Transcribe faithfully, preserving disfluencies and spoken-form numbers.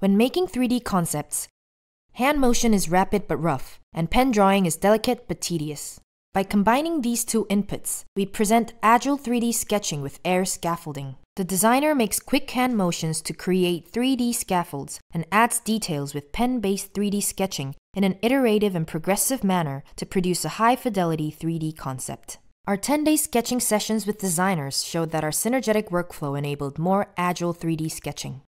When making three D concepts, hand motion is rapid but rough, and pen drawing is delicate but tedious. By combining these two inputs, we present Agile three D sketching with Air Scaffolding. The designer makes quick hand motions to create three D scaffolds and adds details with pen-based three D sketching in an iterative and progressive manner to produce a high-fidelity three D concept. Our ten-day sketching sessions with designers showed that our synergetic workflow enabled more agile three D sketching.